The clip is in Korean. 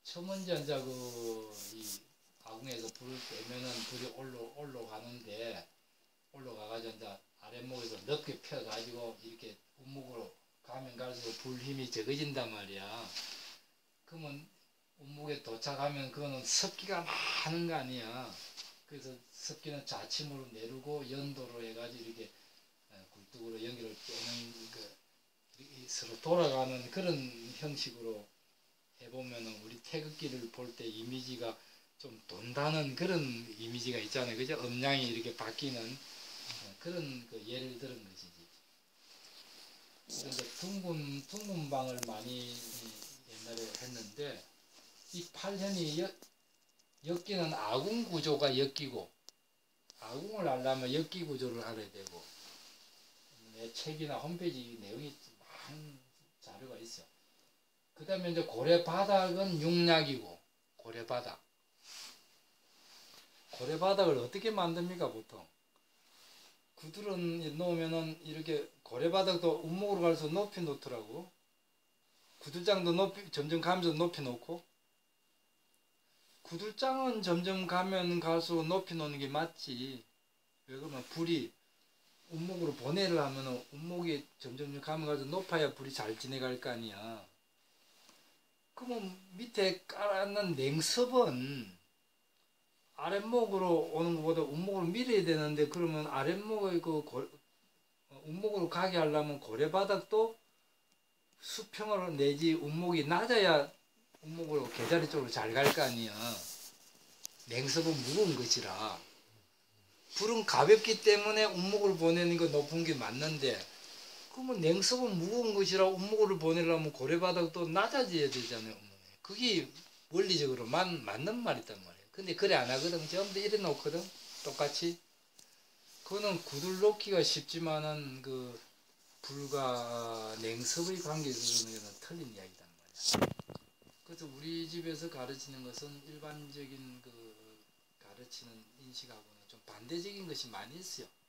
처음 먼저 이제 이 가공에서 불을 떼면은 불이 올라가는데 올라가가지고 이제 아랫목에서 넓게 펴가지고 이렇게 운목으로 가면 갈수록 불 힘이 적어진단 말이야. 그러면 운목에 도착하면 그거는 습기가 많은 거 아니야. 그래서 습기는 좌침으로 내리고 연도로 해가지고 이렇게 굴뚝으로 연기를 빼는 서로 돌아가는 그런 형식으로 해보면은 우리 태극기를 볼 때 이미지가 좀 돈다는 그런 이미지가 있잖아요. 그죠? 음량이 이렇게 바뀌는 그런 예를 들은 것이지. 그런데 둥근방을 많이 옛날에 했는데 이 팔현이 엮이는 아궁 구조가 엮이고 아궁을 하려면 엮기 구조를 알아야 되고 내 책이나 홈페이지 내용이 많은 자료가 있어. 그 다음에 이제 고래바닥은 육약이고 고래바닥. 고래바닥을 어떻게 만듭니까 보통? 구들은 놓으면은 이렇게 고래바닥도 운목으로 갈수록 높이 놓더라고. 구들장도 높이 점점 가면서 높이 놓고 구들장은 점점 가면 갈수록 높이 놓는 게 맞지. 왜 그러면 불이 운목으로 보내를 하면은 운목이 점점 가면 갈수록 높아야 불이 잘 지내갈 거 아니야. 그러면 밑에 깔아놓은 냉섭은 아랫목으로 오는 것보다 운목으로 밀어야 되는데 그러면 아랫목의 운목으로 가게 하려면 고래바닥도 수평으로 내지 운목이 낮아야 운목으로 개자리 쪽으로 잘 갈 거 아니야. 냉섭은 무거운 것이라. 불은 가볍기 때문에 운목으로 보내는 거 높은 게 맞는데 그러면 냉섭은 무거운 것이라 운목으로 보내려면 고래바닥도 낮아져야 되잖아요. 그게 원리적으로 맞는 말이단 말이에요. 근데 그래 안 하거든. 전부 다 이래 놓거든. 똑같이. 그거는 구들 놓기가 쉽지만은 불과 냉섭의 관계에 있어서는 틀린 이야기단 말이야. 그래서 우리 집에서 가르치는 것은 일반적인 가르치는 인식하고는 좀 반대적인 것이 많이 있어요.